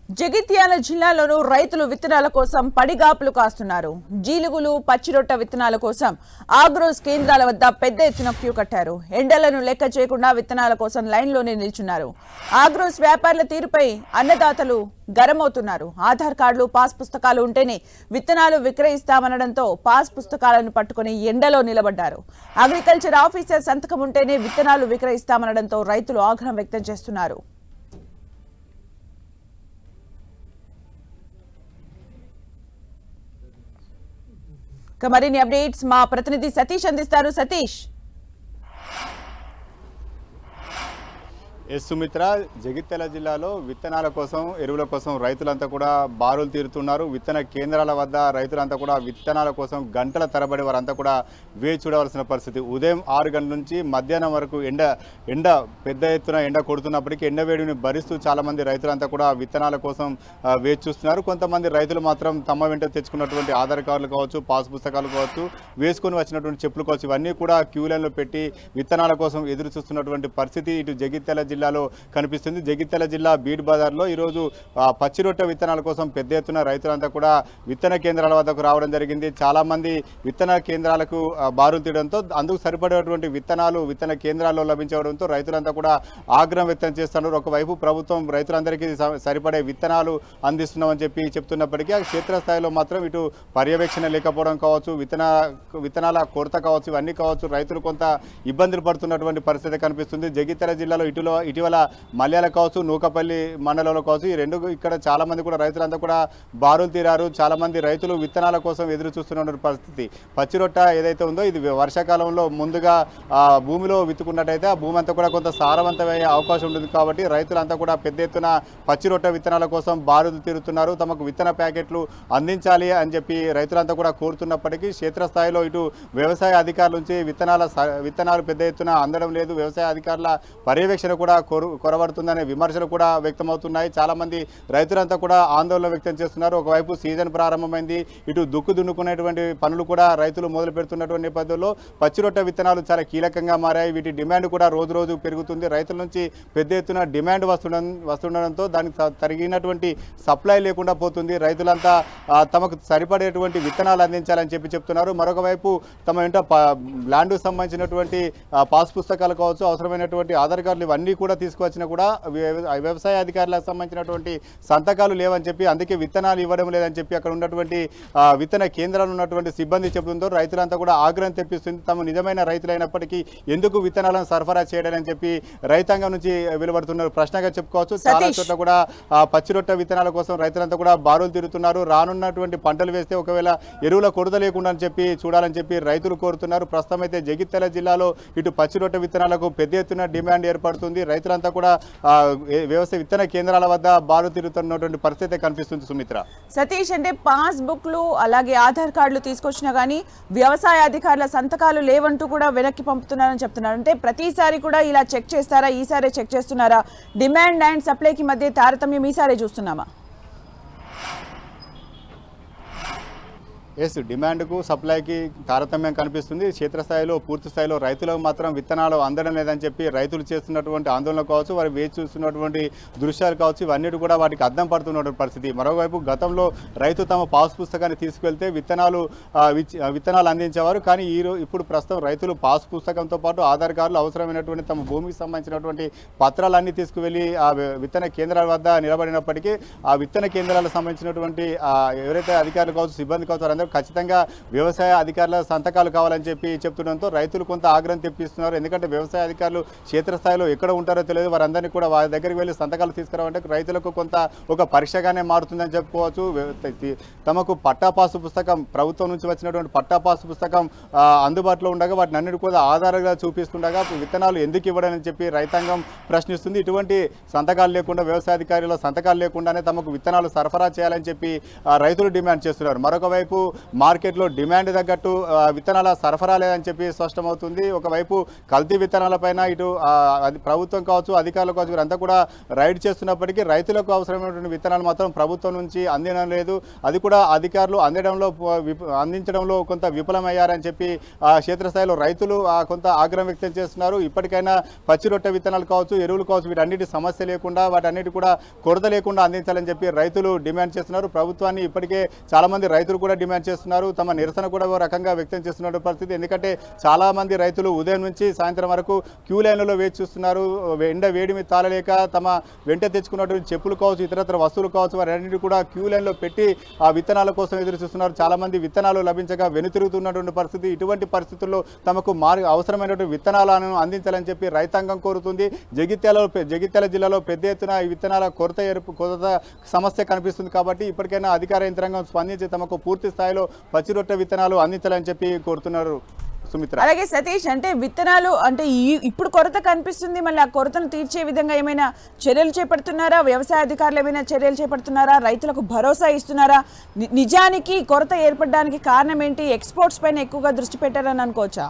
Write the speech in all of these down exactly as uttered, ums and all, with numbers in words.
జగిత్యాల జిల్లాలోనూ రైతులు విత్తనాల కోసం పడిగాపులు కాస్తున్నారు. జీలుగులు, పచ్చిరొట్ట విత్తనాల కోసం ఆగ్రోస్ కేంద్రాల వద్ద పెద్ద ఎత్తున క్యూ కట్టారు. ఎండలను లెక్క చేయకుండా విత్తనాల కోసం లైన్లోనే నిల్చున్నారు. ఆగ్రోస్ వ్యాపారుల తీరుపై అన్నదాతలు గరమవుతున్నారు. ఆధార్ కార్డులు, పాస్ పుస్తకాలు ఉంటేనే విత్తనాలు విక్రయిస్తామనడంతో పాస్ పుస్తకాలను పట్టుకుని ఎండలో నిలబడ్డారు. అగ్రికల్చర్ ఆఫీసర్ సంతకం ఉంటేనే విత్తనాలు విక్రయిస్తామనడంతో రైతులు ఆగ్రహం వ్యక్తం చేస్తున్నారు. మరిన్ని అప్డేట్స్ మా ప్రతినిధి సతీష్ అందిస్తారు. సతీష్. ఎస్ సుమిత్ర, జగిత్యాల జిల్లాలో విత్తనాల కోసం, ఎరువుల కోసం రైతులంతా కూడా బారులు తీరుతున్నారు. విత్తన కేంద్రాల వద్ద రైతులంతా కూడా విత్తనాల కోసం గంటల తరబడి వారంతా కూడా వేచి చూడవలసిన పరిస్థితి. ఉదయం ఆరు గంటల నుంచి మధ్యాహ్నం వరకు ఎండ ఎండ పెద్ద ఎత్తున ఎండ కొడుతున్నప్పటికీ ఎండ వేడిని భరిస్తూ చాలామంది రైతులంతా కూడా విత్తనాల కోసం వేచి చూస్తున్నారు. కొంతమంది రైతులు మాత్రం తమ వెంట తెచ్చుకున్నటువంటి ఆధార్ కార్డులు కావచ్చు, పాస్ పుస్తకాలు కావచ్చు, వేసుకొని వచ్చినటువంటి చెప్పులు కావచ్చు, ఇవన్నీ కూడా క్యూ లైన్లో పెట్టి విత్తనాల కోసం ఎదురు చూస్తున్నటువంటి పరిస్థితి ఇటు జగిత్యాల జిల్లాలో కనిపిస్తుంది. జగిత్యాల జిల్లా బీడ్ బజార్లో ఈరోజు పచ్చిరొట్ట విత్తనాల కోసం పెద్ద ఎత్తున రైతులంతా కూడా విత్తన కేంద్రాల వద్దకు రావడం జరిగింది. చాలా మంది విత్తన కేంద్రాలకు బారులు తీయడంతో అందుకు సరిపడేటువంటి విత్తనాలు విత్తన కేంద్రాల్లో లభించడంతో రైతులంతా కూడా ఆగ్రహం వ్యక్తం చేస్తున్నారు. ఒకవైపు ప్రభుత్వం రైతులందరికీ సరిపడే విత్తనాలు అందిస్తున్నామని చెప్పి చెప్తున్నప్పటికీ ఆ క్షేత్రస్థాయిలో మాత్రం ఇటు పర్యవేక్షణ లేకపోవడం కావచ్చు, విత్తన విత్తనాల కొరత కావచ్చు, ఇవన్నీ కావచ్చు, రైతులు కొంత ఇబ్బందులు పడుతున్నటువంటి పరిస్థితి కనిపిస్తుంది. జగిత్యాల జిల్లాలో ఇటులో ఇటీవల మల్యాల కావచ్చు, నూకపల్లి మండలంలో కావచ్చు, ఈ రెండు ఇక్కడ చాలా మంది కూడా రైతులంతా కూడా బారులు తీరారు. చాలా మంది రైతులు విత్తనాల కోసం ఎదురు చూస్తున్న పరిస్థితి. పచ్చిరొట్ట ఏదైతే ఉందో ఇది వర్షాకాలంలో ముందుగా భూమిలో విత్తుకున్నట్టయితే ఆ భూమి అంతా కూడా కొంత సారవంతమయ్యే అవకాశం ఉంటుంది. కాబట్టి రైతులంతా కూడా పెద్ద ఎత్తున పచ్చిరొట్ట విత్తనాల కోసం బారులు తీరుతున్నారు. తమకు విత్తన ప్యాకెట్లు అందించాలి అని చెప్పి రైతులంతా కూడా కోరుతున్నప్పటికీ క్షేత్రస్థాయిలో ఇటు వ్యవసాయ అధికారుల నుంచి విత్తనాల విత్తనాలు పెద్ద ఎత్తున అందడం లేదు. వ్యవసాయ అధికారుల పర్యవేక్షణ కూడా కొరబడుతుందనే విమర్శలు కూడా వ్యక్తమవుతున్నాయి. చాలా మంది రైతులంతా కూడా ఆందోళన వ్యక్తం చేస్తున్నారు. ఒకవైపు సీజన్ ప్రారంభమైంది, ఇటు దుక్కు దున్నుకునేటువంటి పనులు కూడా రైతులు మొదలు పెడుతున్నటువంటి నేపథ్యంలో పచ్చిరొట్ట విత్తనాలు చాలా కీలకంగా మారాయి. వీటి డిమాండ్ కూడా రోజు రోజు పెరుగుతుంది. రైతుల నుంచి పెద్ద ఎత్తున డిమాండ్ వస్తుండ వస్తుండడంతో దానికి తగినటువంటి సప్లై లేకుండా పోతుంది. రైతులంతా తమకు సరిపడేటువంటి విత్తనాలు అందించాలని చెప్పి చెప్తున్నారు. మరొక వైపు తమ వెంట ల్యాండ్కు సంబంధించినటువంటి పాస్ పుస్తకాలు కావచ్చు, అవసరమైనటువంటి ఆధార్ కార్డులు ఇవన్నీ కూడా తీసుకువచ్చినా కూడా వ్యవసాయ అధికారులకు సంబంధించినటువంటి సంతకాలు లేవని చెప్పి, అందుకే విత్తనాలు ఇవ్వడం లేదని చెప్పి అక్కడ ఉన్నటువంటి విత్తన కేంద్రాలు ఉన్నటువంటి సిబ్బంది చెబుతుందో రైతులంతా కూడా ఆగ్రహం తెప్పిస్తుంది. తమ నిజమైన రైతులైనప్పటికీ ఎందుకు విత్తనాలను సరఫరా చేయడాలని చెప్పి రైతాంగం నుంచి వెలువడుతున్నారు ప్రశ్నగా చెప్పుకోవచ్చు. చాలా చోట్ల కూడా పచ్చిరొట్ట విత్తనాల కోసం రైతులంతా కూడా బారులు తిరుగుతున్నారు. రానున్నటువంటి పంటలు వేస్తే ఒకవేళ ఎరువుల కొరత లేకుండా అని చెప్పి చూడాలని చెప్పి రైతులు కోరుతున్నారు. ప్రస్తుతం అయితే జగిత్యాల జిల్లాలో ఇటు పచ్చిరొట్ట విత్తనాలకు పెద్ద ఎత్తున డిమాండ్ ఏర్పడుతుంది. రైతులంతా కూడా వ్యవసాయ విత్తన కేంద్రాల వద్ద బారు తిరుగుతున్నటువంటి పరిస్థితి కనిపిస్తుంది. సుమిత్ర, సతీష్, అంటే పాస్ బుక్లు అలాగే ఆధార్ కార్డులు తీసుకొచ్చినా కానీ వ్యవసాయ అధికారుల సంతకాలు లేవంటూ కూడా వెనక్కి పంపుతున్నారని చెప్తున్నారు. అంటే ప్రతిసారి కూడా ఇలా చెక్ చేస్తారా? ఈసారి చెక్ చేస్తున్నారా? డిమాండ్ అండ్ సప్లైకి మధ్య తారతమ్యం ఈసారి చూస్తున్నామా? ఎస్, డిమాండ్కు సప్లైకి తారతమ్యం కనిపిస్తుంది. క్షేత్రస్థాయిలో పూర్తి స్థాయిలో రైతులకు మాత్రం విత్తనాలు అందడం లేదని చెప్పి రైతులు చేస్తున్నటువంటి ఆందోళన కావచ్చు, వారు వేచి చూస్తున్నటువంటి దృశ్యాలు కావచ్చు, ఇవన్నీ కూడా వాటికి అద్దం పడుతున్నటువంటి పరిస్థితి. మరోవైపు గతంలో రైతు తమ పాస్ పుస్తకాన్ని తీసుకెళ్తే విత్తనాలు విత్తనాలు అందించేవారు. కానీ ఈ ఇప్పుడు ప్రస్తుతం రైతులు పాస్ పుస్తకంతో పాటు ఆధార్ కార్డులు, అవసరమైనటువంటి తమ భూమికి సంబంధించినటువంటి పత్రాలన్నీ తీసుకువెళ్ళి ఆ విత్తన కేంద్రాల వద్ద నిలబడినప్పటికీ ఆ విత్తన కేంద్రాలకు సంబంధించినటువంటి ఎవరైతే అధికారులు కావచ్చు, సిబ్బంది కావచ్చు, వారందరూ ఖచ్చితంగా వ్యవసాయ అధికారుల సంతకాలు కావాలని చెప్పి చెప్తుండడంతో రైతులు కొంత ఆగ్రహం తెప్పిస్తున్నారు. ఎందుకంటే వ్యవసాయ అధికారులు క్షేత్రస్థాయిలో ఎక్కడ ఉంటారో తెలియదు. వారందరినీ కూడా వారి దగ్గరికి వెళ్ళి సంతకాలు తీసుకురావంటే రైతులకు కొంత ఒక పరీక్షగానే మారుతుందని చెప్పుకోవచ్చు. తమకు పట్టాపాసు పుస్తకం, ప్రభుత్వం నుంచి వచ్చినటువంటి పట్టాపాసు పుస్తకం అందుబాటులో ఉండగా వాటిని అన్నిటి కూడా ఆధారంగా చూపిస్తుండగా విత్తనాలు ఎందుకు ఇవ్వడని చెప్పి రైతాంగం ప్రశ్నిస్తుంది. ఇటువంటి సంతకాలు లేకుండా, వ్యవసాయ అధికారుల సంతకాలు లేకుండానే తమకు విత్తనాలు సరఫరా చేయాలని చెప్పి రైతులు డిమాండ్ చేస్తున్నారు. మరొక వైపు మార్కెట్లో డిమాండ్ తగ్గట్టు విత్తనాల సరఫరా లేదని చెప్పి స్పష్టమవుతుంది. ఒకవైపు కల్తీ విత్తనాలపైన ఇటు అది ప్రభుత్వం కావచ్చు, అధికారులు కావచ్చు, వీరంతా కూడా రైడ్ చేస్తున్నప్పటికీ రైతులకు అవసరమైనటువంటి విత్తనాలు మాత్రం ప్రభుత్వం నుంచి అందడం లేదు. అది కూడా అధికారులు అందడంలో అందించడంలో కొంత విఫలమయ్యారని చెప్పి క్షేత్రస్థాయిలో రైతులు కొంత ఆగ్రహం వ్యక్తం చేస్తున్నారు. ఇప్పటికైనా పచ్చి రొట్టె విత్తనాలు కావచ్చు, ఎరువులు కావచ్చు, వీటన్నిటి సమస్య లేకుండా వాటన్నిటి కూడా కొరత లేకుండా అందించాలని చెప్పి రైతులు డిమాండ్ చేస్తున్నారు. ప్రభుత్వాన్ని ఇప్పటికే చాలా మంది రైతులు కూడా డిమాండ్ చేస్తున్నారు. తమ నిరసన కూడా ఓ రకంగా వ్యక్తం చేస్తున్న పరిస్థితి. ఎందుకంటే చాలా మంది రైతులు ఉదయం నుంచి సాయంత్రం వరకు క్యూ లైన్లలో వేచి చూస్తున్నారు. ఎండ వేడిమి తాళలేక తమ వెంట తెచ్చుకున్నటువంటి చెప్పులు కావచ్చు, ఇతరత్ర వస్తువులు కావచ్చు, వారన్నింటినీ కూడా క్యూ లైన్లో పెట్టి ఆ విత్తనాల కోసం ఎదురు చూస్తున్నారు. చాలా మంది విత్తనాలు లభించగా వెనుతిరుగుతున్నటువంటి పరిస్థితి. ఇటువంటి పరిస్థితుల్లో తమకు మార్ అవసరమైనటువంటి విత్తనాలను అందించాలని చెప్పి రైతాంగం కోరుతుంది. జగిత్యాల జగిత్యాల జిల్లాలో పెద్ద ఎత్తున ఈ విత్తనాల కొరత ఏర్పు కొరత సమస్య కనిపిస్తుంది. కాబట్టి ఇప్పటికైనా అధికార యంత్రాంగం స్పందించి తమకు పూర్తి స్థాయిలో పచ్చి రొట్టె విత్తనాలు అందించాలని చెప్పి కోరుతున్నారు. సుమిత్ర, అలాగే సతీష్, అంటే విత్తనాలు అంటే ఇప్పుడు కొరత కనిపిస్తుంది, మళ్ళీ ఆ కొరతను తీర్చే విధంగా ఏమైనా చర్యలు చేపడుతున్నారా? వ్యవసాయ అధికారులు ఏమైనా చర్యలు చేపడుతున్నారా? రైతులకు భరోసా ఇస్తున్నారా? నిజానికి కొరత ఏర్పడడానికి కారణం ఏంటి? ఎక్స్పోర్ట్స్ పైన ఎక్కువగా దృష్టి పెట్టారని అనుకోవచ్చా?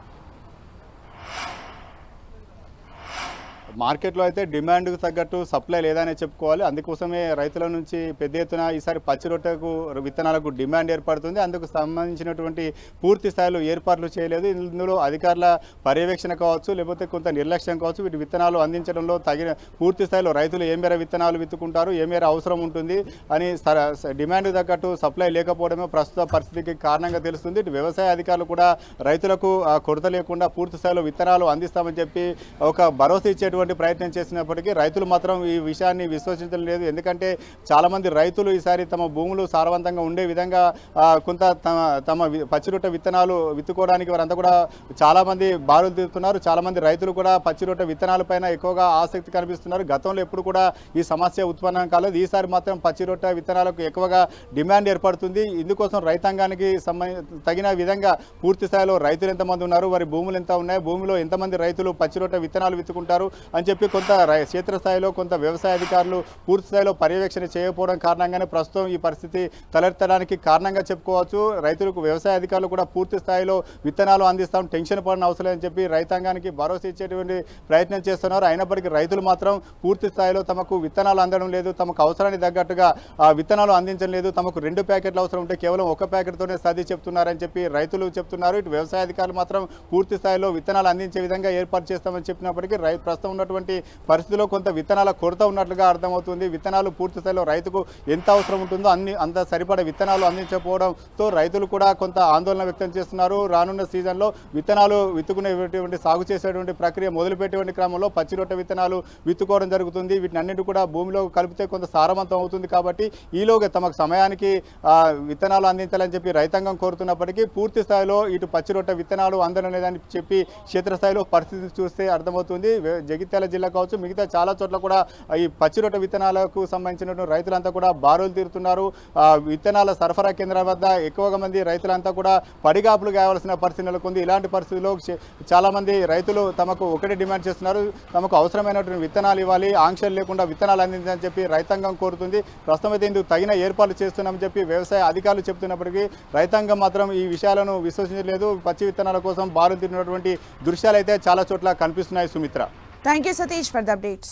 మార్కెట్లో అయితే డిమాండ్కు తగ్గట్టు సప్లై లేదనే చెప్పుకోవాలి. అందుకోసమే రైతుల నుంచి పెద్ద ఎత్తున ఈసారి పచ్చి రొట్టెకు విత్తనాలకు డిమాండ్ ఏర్పడుతుంది. అందుకు సంబంధించినటువంటి పూర్తి స్థాయిలో ఏర్పాట్లు చేయలేదు. ఇందులో అధికారుల పర్యవేక్షణ కావచ్చు, లేకపోతే కొంత నిర్లక్ష్యం కావచ్చు. వీటి విత్తనాలు అందించడంలో తగిన పూర్తి స్థాయిలో రైతులు ఏ మేర విత్తనాలు విత్తుకుంటారు, ఏ మేర అవసరం ఉంటుంది అని డిమాండ్ తగ్గట్టు సప్లై లేకపోవడమే ప్రస్తుత పరిస్థితికి కారణంగా తెలుస్తుంది. ఇటు వ్యవసాయ అధికారులు కూడా రైతులకు కొరత లేకుండా పూర్తి స్థాయిలో విత్తనాలు అందిస్తామని చెప్పి ఒక భరోసా ఇచ్చేటువంటి ప్రయత్నం చేసినప్పటికీ రైతులు మాత్రం ఈ విషయాన్ని విశ్వసించడం లేదు. ఎందుకంటే చాలా మంది రైతులు ఈసారి తమ భూములు సారవంతంగా ఉండే విధంగా కొంత తమ తమ పచ్చి రొట్టె విత్తనాలు విత్తుకోవడానికి వారంతా కూడా చాలా మంది బారులు తీరుతున్నారు. చాలా మంది రైతులు కూడా పచ్చి రొట్టె విత్తనాలపైన ఎక్కువగా ఆసక్తి కనిపిస్తున్నారు. గతంలో ఎప్పుడు కూడా ఈ సమస్య ఉత్పన్నం కాలేదు. ఈసారి మాత్రం పచ్చి రొట్టె విత్తనాలకు ఎక్కువగా డిమాండ్ ఏర్పడుతుంది. ఇందుకోసం రైతాంగానికి తగిన విధంగా పూర్తి స్థాయిలో రైతులు ఎంతమంది ఉన్నారు, వారి భూములు ఎంత ఉన్నాయి, భూమిలో ఎంతమంది రైతులు పచ్చి రొట్టె విత్తనాలు విత్తుకుంటారు అని చెప్పి కొంత క్షేత్రస్థాయిలో కొంత వ్యవసాయ అధికారులు పూర్తి స్థాయిలో పర్యవేక్షణ చేయకపోవడం కారణంగానే ప్రస్తుతం ఈ పరిస్థితి తలెత్తడానికి కారణంగా చెప్పుకోవచ్చు. రైతులకు వ్యవసాయ అధికారులు కూడా పూర్తి స్థాయిలో విత్తనాలు అందిస్తాం, టెన్షన్ పడిన అవసరం అని చెప్పి రైతాంగానికి భరోసా ఇచ్చేటువంటి ప్రయత్నం చేస్తున్నారు. అయినప్పటికీ రైతులు మాత్రం పూర్తి స్థాయిలో తమకు విత్తనాలు అందడం లేదు, తమకు అవసరానికి తగ్గట్టుగా ఆ విత్తనాలు అందించడం లేదు, తమకు రెండు ప్యాకెట్లు అవసరం ఉంటే కేవలం ఒక ప్యాకెట్తోనే సర్ది చెప్తున్నారని చెప్పి రైతులు చెప్తున్నారు. ఇటు వ్యవసాయ అధికారులు మాత్రం పూర్తి స్థాయిలో విత్తనాలు అందించే విధంగా ఏర్పాటు చేస్తామని చెప్పినప్పటికీ రైతు ప్రస్తుతం ఉన్నటువంటి పరిస్థితిలో కొంత విత్తనాల కొరత ఉన్నట్లుగా అర్థమవుతుంది. విత్తనాలు పూర్తి స్థాయిలో రైతుకు ఎంత అవసరం ఉంటుందో అన్ని అంత సరిపడ విత్తనాలు అందించకపోవడంతో రైతులు కూడా కొంత ఆందోళన వ్యక్తం చేస్తున్నారు. రానున్న సీజన్లో విత్తనాలు విత్తుకునేటువంటి సాగు చేసేటువంటి ప్రక్రియ మొదలుపెట్టేటువంటి క్రమంలో పచ్చి రొట్టె విత్తనాలు విత్తుకోవడం జరుగుతుంది. వీటిని అన్నింటి కూడా భూమిలో కలిపితే కొంత సారవంతం అవుతుంది. కాబట్టి ఈలోగా తమకు సమయానికి విత్తనాలు అందించాలని చెప్పి రైతాంగం కోరుతున్నప్పటికీ పూర్తి స్థాయిలో ఇటు పచ్చి రొట్టె విత్తనాలు అందడం లేదని చెప్పి క్షేత్రస్థాయిలో పరిస్థితి చూస్తే అర్థమవుతుంది. జగిత్యాల జిల్లా కావచ్చు, మిగతా చాలా చోట్ల కూడా ఈ పచ్చి రొట్టె విత్తనాలకు సంబంధించినటువంటి రైతులంతా కూడా బారులు తీరుతున్నారు. విత్తనాల సరఫరా కేంద్రాల వద్ద ఎక్కువగా మంది రైతులంతా కూడా పడిగాపులు కావాల్సిన పరిస్థితి నెలకొంది. ఇలాంటి పరిస్థితుల్లో చాలా మంది రైతులు తమకు ఒకటి డిమాండ్ చేస్తున్నారు, తమకు అవసరమైనటువంటి విత్తనాలు ఇవ్వాలి, ఆంక్షలు లేకుండా విత్తనాలు అందించాలని చెప్పి రైతాంగం కోరుతుంది. ప్రస్తుతం అయితే ఇందుకు తగిన ఏర్పాట్లు చేస్తున్నామని చెప్పి వ్యవసాయ అధికారులు చెప్తున్నప్పటికీ రైతాంగం మాత్రం ఈ విషయాలను విశ్వసించలేదు. పచ్చి విత్తనాల కోసం బారులు తీరినటువంటి దృశ్యాలు అయితే చాలా చోట్ల కనిపిస్తున్నాయి. Sumitra, thank you Satish for the updates.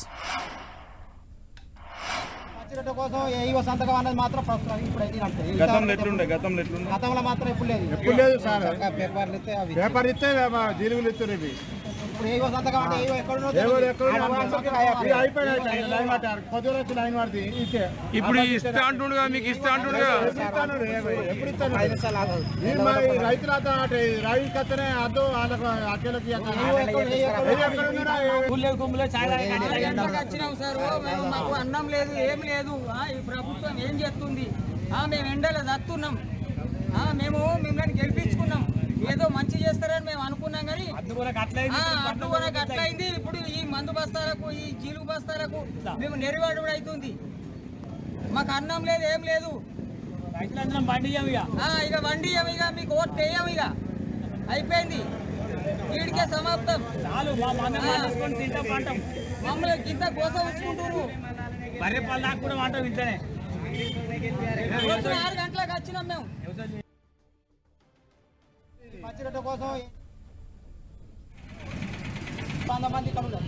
కోసం ఏవో సంతకం అనేది మాత్రం ప్రస్తుతం ఇప్పుడైతే గతంలో ఎట్లుండే గతంలో ఎట్లుండే గతంలో మాత్రం ఎప్పుడు లేదు ఎప్పుడు లేదు సార్. పేపర్లు ఇస్తే అవి పేపర్ ఇస్తే జీలుగులు ఇస్తారు. ఇవి ఇప్పుడు ఏవో సంతకం అంటే ఏవో ఎక్కడ ఇప్పుడు ఇస్తా అంటుండగా మీకు ఇస్తా అంటుండగా ఎప్పుడు ఇస్తాను రైతులు రైతునే అదో వాళ్ళకు అక్కలకి వచ్చినాం సార్. మాకు అన్నం లేదు, ఏం లేదు. ఈ ప్రభుత్వం ఏం చేస్తుంది? మేము ఎండలో దత్తున్నాం, మేము మిమ్మల్ని గెలిపించుకున్నాం, ఏదో మంచి చేస్తారని మేము అనుకున్నాం. కానీ అడ్డుకోనకు అట్లయింది. ఇప్పుడు ఈ మందు బస్తాలకు, ఈ జీలుగు బస్తాలకు మేము నెరవేడు అవుతుంది. మాకు అన్నం లేదు, ఏం లేదు. వండియం ఇక ఇక వండియం ఇక మీకు ఓట్ వేయం ఇక అయిపోయింది. వీడికే సమాప్తం. మమ్మల్ని గింత కోసం ఉంచుకుంటారు. బర్రె పళ్ళు కూడా వంట ఇంట్లోనే ఆరు గంటలకు వచ్చినాం మేము. పచ్చిరొట్ట కోసం వంద మంది ఇక్కడ ఉన్నారు